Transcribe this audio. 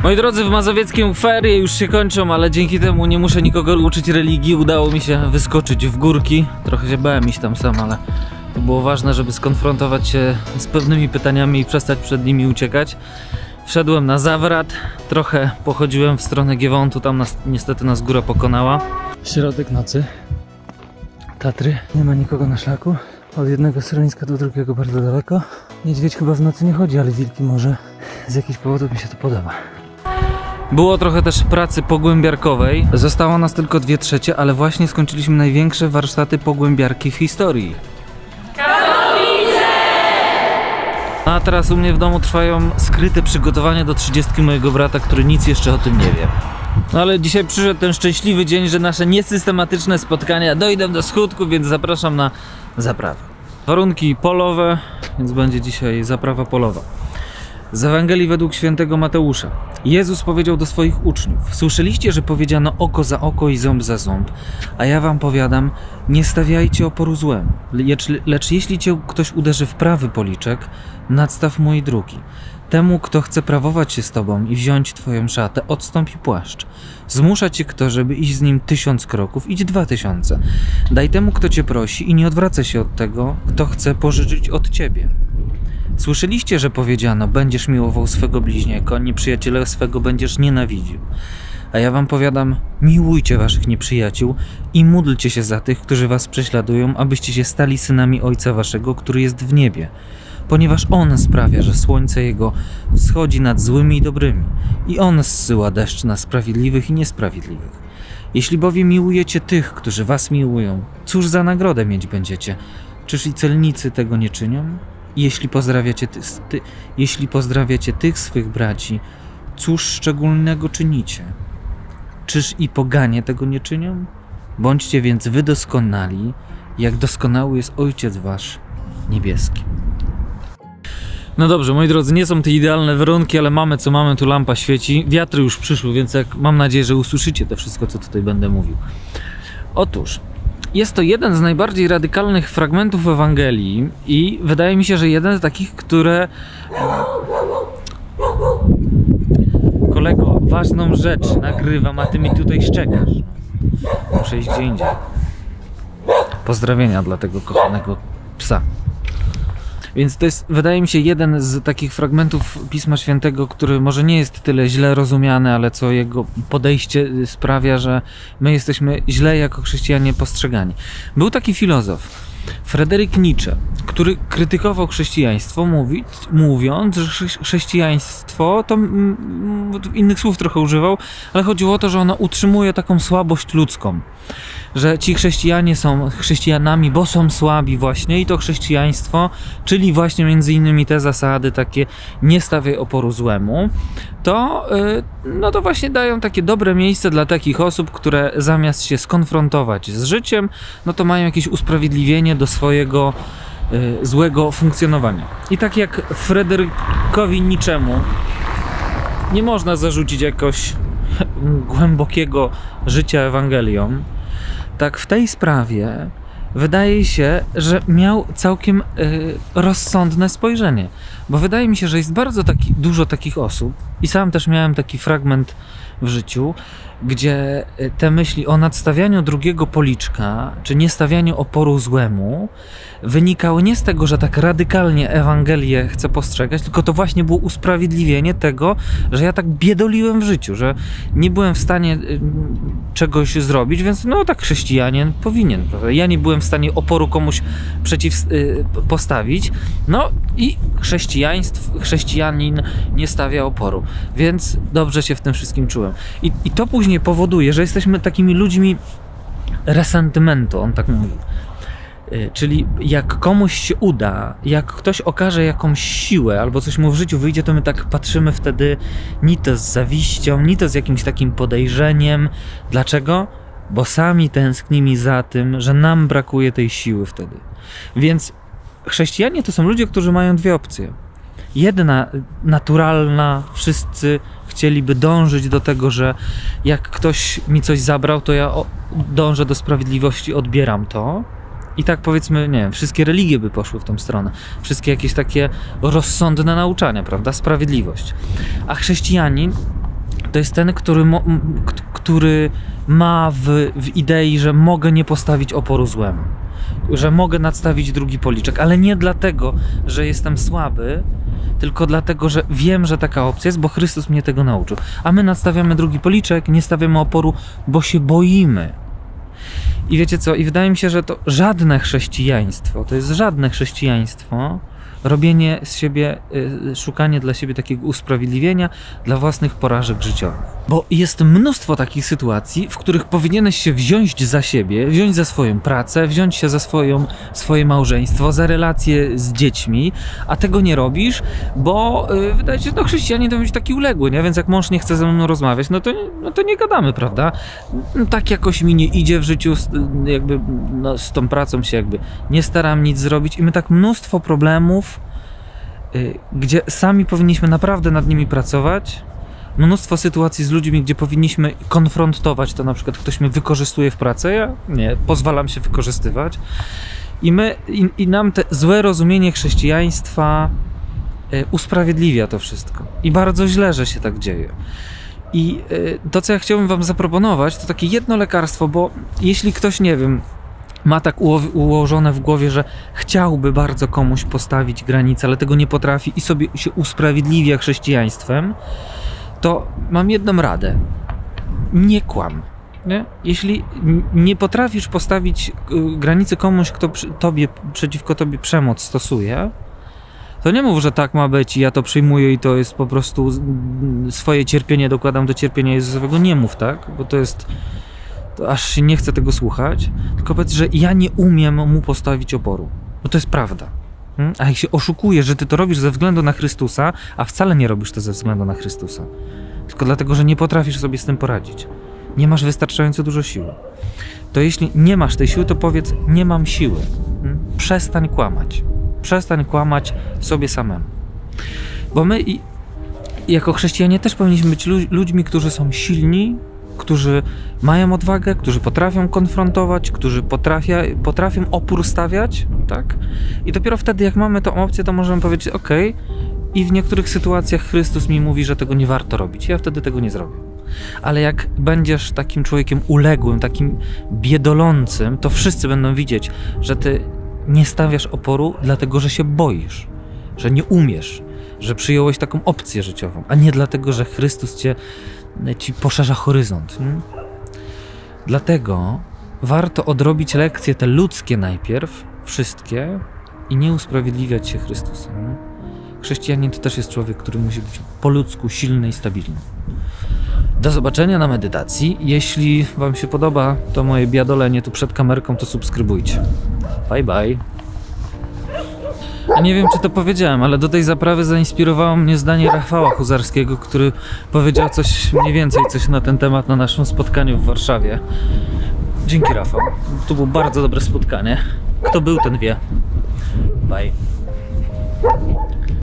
Moi drodzy, w mazowieckim ferie już się kończą, ale dzięki temu nie muszę nikogo uczyć religii. Udało mi się wyskoczyć w górki. Trochę się bałem iść tam sam, ale to było ważne, żeby skonfrontować się z pewnymi pytaniami i przestać przed nimi uciekać. Wszedłem na zawrat, trochę pochodziłem w stronę Giewontu, tam niestety nas góra pokonała. Środek nocy, Tatry, nie ma nikogo na szlaku. Od jednego schroniska do drugiego bardzo daleko. Niedźwiedź chyba w nocy nie chodzi, ale wilki może. Z jakichś powodów mi się to podoba. Było trochę też pracy pogłębiarkowej. Zostało nas tylko 2/3, ale właśnie skończyliśmy największe warsztaty pogłębiarki w historii. Katowice! A teraz u mnie w domu trwają skryte przygotowania do 30 mojego brata, który nic jeszcze o tym nie wie. No ale dzisiaj przyszedł ten szczęśliwy dzień, że nasze niesystematyczne spotkania dojdą do skutku, więc zapraszam na zaprawę. Warunki polowe, więc będzie dzisiaj zaprawa polowa. Z Ewangelii według świętego Mateusza. Jezus powiedział do swoich uczniów: słyszeliście, że powiedziano oko za oko i ząb za ząb, a ja wam powiadam, nie stawiajcie oporu złemu. Lecz jeśli cię ktoś uderzy w prawy policzek, nadstaw mu i drugi. Temu, kto chce prawować się z tobą i wziąć twoją szatę, odstąpi płaszcz. Zmusza cię kto, żeby iść z nim 1000 kroków, idź 2000. Daj temu, kto cię prosi i nie odwracaj się od tego, kto chce pożyczyć od ciebie. Słyszeliście, że powiedziano, będziesz miłował swego bliźniaka, nieprzyjaciela swego będziesz nienawidził. A ja wam powiadam, miłujcie waszych nieprzyjaciół i módlcie się za tych, którzy was prześladują, abyście się stali synami Ojca waszego, który jest w niebie. Ponieważ On sprawia, że słońce Jego wschodzi nad złymi i dobrymi i On zsyła deszcz na sprawiedliwych i niesprawiedliwych. Jeśli bowiem miłujecie tych, którzy was miłują, cóż za nagrodę mieć będziecie? Czyż i celnicy tego nie czynią? Jeśli pozdrawiacie tych swych braci, cóż szczególnego czynicie? Czyż i poganie tego nie czynią? Bądźcie więc wy doskonali, jak doskonały jest Ojciec wasz niebieski. No dobrze, moi drodzy, nie są to idealne warunki, ale mamy co mamy, tu lampa świeci, wiatry już przyszły, więc mam nadzieję, że usłyszycie to wszystko, co tutaj będę mówił. Otóż, jest to jeden z najbardziej radykalnych fragmentów Ewangelii i wydaje mi się, że jeden z takich, które... Kolego, ważną rzecz nagrywam, a ty mi tutaj szczekasz. Muszę iść gdzie indziej. Pozdrowienia dla tego kochanego psa. Więc to jest, wydaje mi się, jeden z takich fragmentów Pisma Świętego, który może nie jest tyle źle rozumiany, ale co jego podejście sprawia, że my jesteśmy źle jako chrześcijanie postrzegani. Był taki filozof, Fryderyk Nietzsche, który krytykował chrześcijaństwo, mówiąc, że chrześcijaństwo, to innych słów trochę używał, ale chodziło o to, że ono utrzymuje taką słabość ludzką. Że ci chrześcijanie są chrześcijanami, bo są słabi właśnie i to chrześcijaństwo, czyli właśnie między innymi te zasady takie nie stawiaj oporu złemu, to no to właśnie dają takie dobre miejsce dla takich osób, które zamiast się skonfrontować z życiem, no to mają jakieś usprawiedliwienie do swojego złego funkcjonowania. I tak jak Fryderykowi Nietzschemu nie można zarzucić jakoś głębokiego życia Ewangelią, tak w tej sprawie wydaje się, że miał całkiem rozsądne spojrzenie. Bo wydaje mi się, że jest bardzo dużo takich osób i sam też miałem taki fragment w życiu, gdzie te myśli o nadstawianiu drugiego policzka, czy niestawianiu oporu złemu, wynikały nie z tego, że tak radykalnie Ewangelię chcę postrzegać, tylko to właśnie było usprawiedliwienie tego, że ja tak biedoliłem w życiu, że nie byłem w stanie czegoś zrobić, więc no tak chrześcijanin powinien, prawda? Ja nie byłem w stanie oporu komuś postawić, no i chrześcijanin nie stawia oporu, więc dobrze się w tym wszystkim czułem. I to później powoduje, że jesteśmy takimi ludźmi resentymentu, on tak mówi. Czyli jak komuś się uda, jak ktoś okaże jakąś siłę albo coś mu w życiu wyjdzie, to my tak patrzymy wtedy ni to z zawiścią, ni to z jakimś takim podejrzeniem. Dlaczego? Bo sami tęsknimy za tym, że nam brakuje tej siły wtedy. Więc chrześcijanie to są ludzie, którzy mają dwie opcje. Jedna naturalna, wszyscy chcieliby dążyć do tego, że jak ktoś mi coś zabrał, to ja dążę do sprawiedliwości, odbieram to. I tak powiedzmy, nie wiem, wszystkie religie by poszły w tą stronę. Wszystkie jakieś takie rozsądne nauczania, prawda? Sprawiedliwość. A chrześcijanin to jest ten, który ma w idei, że mogę nie postawić oporu złemu, że mogę nadstawić drugi policzek, ale nie dlatego, że jestem słaby, tylko dlatego, że wiem, że taka opcja jest, bo Chrystus mnie tego nauczył. A my nadstawiamy drugi policzek, nie stawiamy oporu, bo się boimy. I wiecie co? I wydaje mi się, że to żadne chrześcijaństwo, robienie z siebie, szukanie dla siebie takiego usprawiedliwienia dla własnych porażek życiowych. Bo jest mnóstwo takich sytuacji, w których powinieneś się wziąć za siebie, wziąć za swoją pracę, wziąć się za swoje małżeństwo, za relacje z dziećmi, a tego nie robisz, bo wydaje się, że no, chrześcijanie to być taki uległy, nie? Więc jak mąż nie chce ze mną rozmawiać, no to nie gadamy, prawda? No, tak jakoś mi nie idzie w życiu, jakby no, z tą pracą się jakby nie staram nic zrobić i my tak mnóstwo problemów, gdzie sami powinniśmy naprawdę nad nimi pracować, mnóstwo sytuacji z ludźmi, gdzie powinniśmy konfrontować to, na przykład ktoś mnie wykorzystuje w pracy, ja nie, pozwalam się wykorzystywać i nam te złe rozumienie chrześcijaństwa usprawiedliwia to wszystko i bardzo źle, że się tak dzieje. I to, co ja chciałbym wam zaproponować, to takie jedno lekarstwo, bo jeśli ktoś, nie wiem, ma tak ułożone w głowie, że chciałby bardzo komuś postawić granicę, ale tego nie potrafi i sobie się usprawiedliwia chrześcijaństwem, to mam jedną radę. Nie kłam. Nie? Jeśli nie potrafisz postawić granicy komuś, kto przeciwko tobie przemoc stosuje, to nie mów, że tak ma być i ja to przyjmuję i to jest po prostu swoje cierpienie dokładam do cierpienia Jezusowego. Nie mów tak, bo to aż się nie chcę tego słuchać, tylko powiedz, że ja nie umiem mu postawić oporu, bo to jest prawda. A jak się oszukujesz, że ty to robisz ze względu na Chrystusa, a wcale nie robisz to ze względu na Chrystusa, tylko dlatego, że nie potrafisz sobie z tym poradzić, nie masz wystarczająco dużo siły, to jeśli nie masz tej siły, to powiedz, nie mam siły. Przestań kłamać. Przestań kłamać sobie samemu. Bo my jako chrześcijanie też powinniśmy być ludźmi, którzy są silni, którzy mają odwagę, którzy potrafią konfrontować, którzy potrafią opór stawiać, tak? I dopiero wtedy, jak mamy tą opcję, to możemy powiedzieć, okej, i w niektórych sytuacjach Chrystus mi mówi, że tego nie warto robić. Ja wtedy tego nie zrobię. Ale jak będziesz takim człowiekiem uległym, takim biedolącym, to wszyscy będą widzieć, że ty nie stawiasz oporu, dlatego że się boisz, że nie umiesz, że przyjąłeś taką opcję życiową, a nie dlatego, że Chrystus ci poszerza horyzont. Dlatego warto odrobić lekcje te ludzkie najpierw, wszystkie, i nie usprawiedliwiać się Chrystusem. Chrześcijanin to też jest człowiek, który musi być po ludzku silny i stabilny. Do zobaczenia na medytacji. Jeśli wam się podoba to moje biadolenie tu przed kamerką, to subskrybujcie. Bye bye. A nie wiem, czy to powiedziałem, ale do tej zaprawy zainspirowało mnie zdanie Rafała Huzarskiego, który powiedział coś mniej więcej na ten temat na naszym spotkaniu w Warszawie. Dzięki, Rafał. To było bardzo dobre spotkanie. Kto był, ten wie. Bye.